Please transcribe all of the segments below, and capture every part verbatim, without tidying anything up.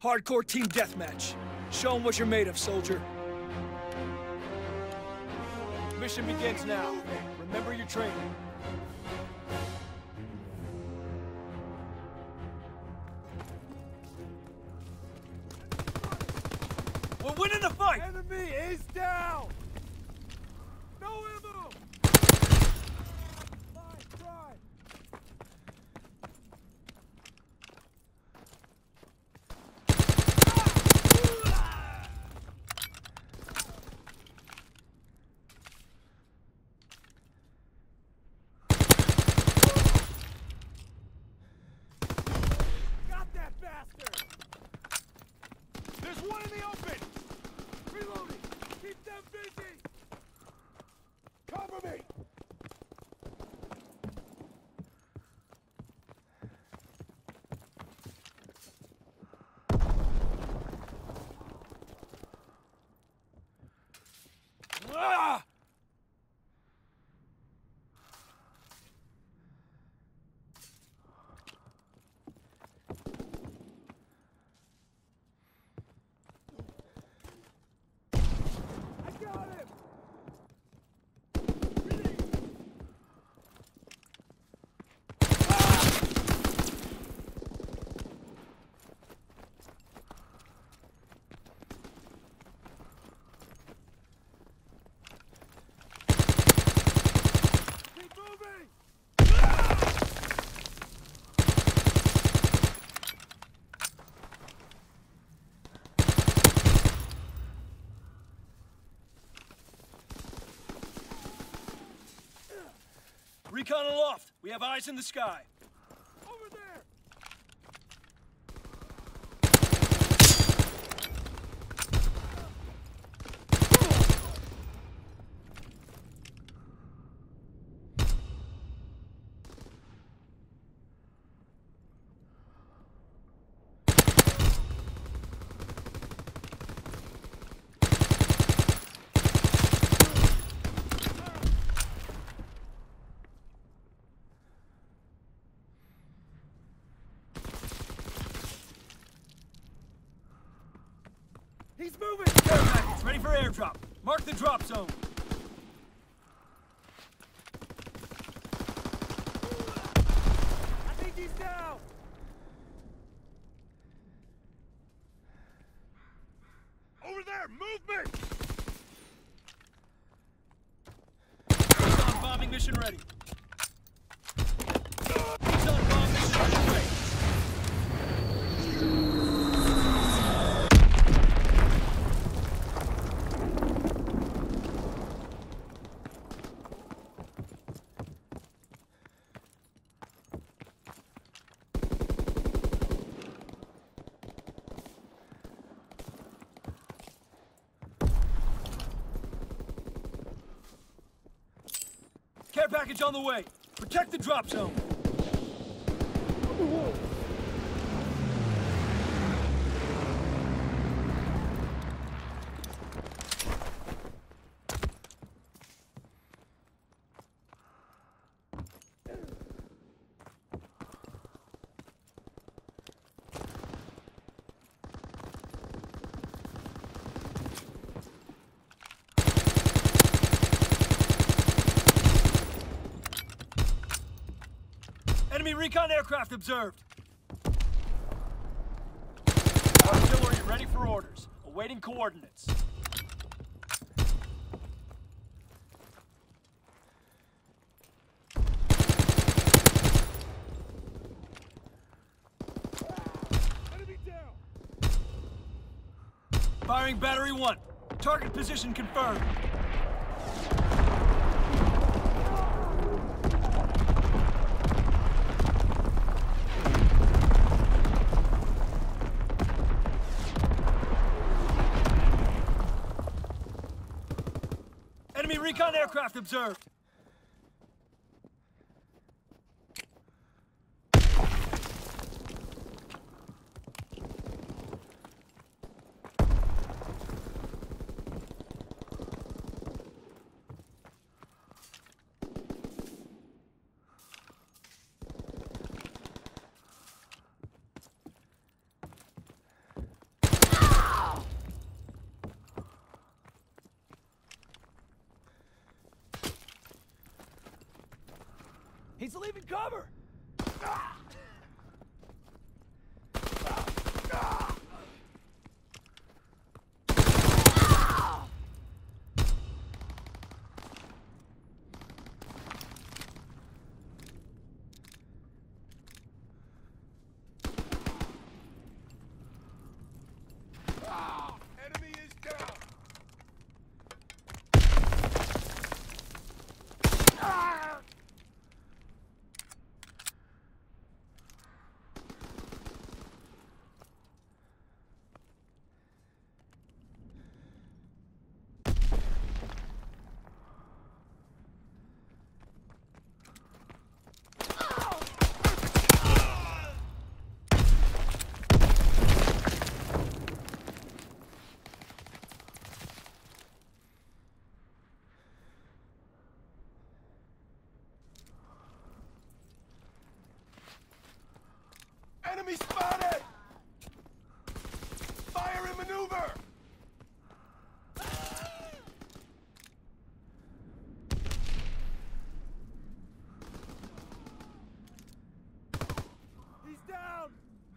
Hardcore team deathmatch. Show 'em what you're made of, soldier. Mission begins now. Remember your training. We're winning the fight! Enemy is down! No ammo! Fine, try! Got that bastard! There's one in the open! Reloading! Keep them busy! Cover me! Ah! I got him! Keep moving! Recon aloft. We have eyes in the sky. Over there! He's moving! Care package ready for airdrop. Mark the drop zone. I think he's down! Over there! Movement! Recon bombing mission ready. Recon bomb mission ready. Care package on the way. Protect the drop zone. Enemy recon aircraft observed. Artillery ready for orders. Awaiting coordinates. Enemy down! Firing battery one. Target position confirmed. Enemy recon aircraft observed. He's leaving cover! Enemy is down! Enemy spotted! Fire and maneuver! He's down!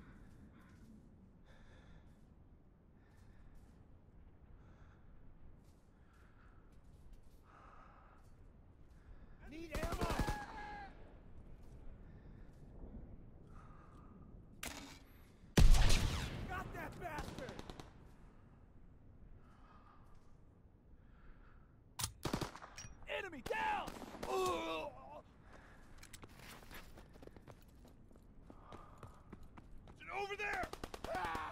Need ammo! Got that bastard! Enemy down! Ugh. Is it over there? Ah!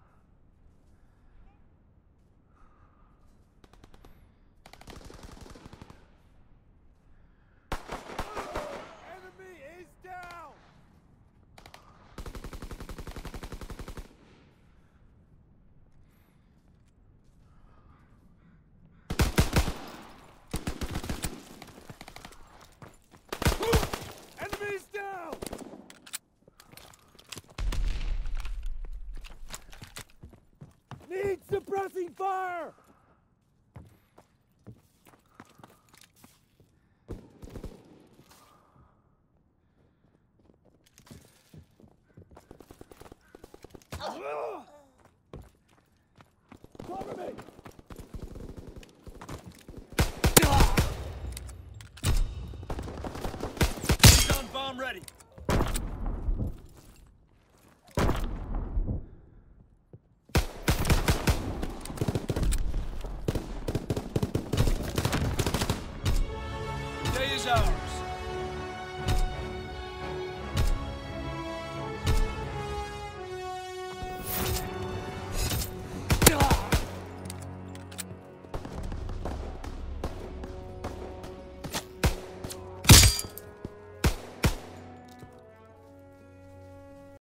Enemy is down! Enemy is down! Need suppressing fire! Ugh! Cover me! Stun bomb ready! Day is ours.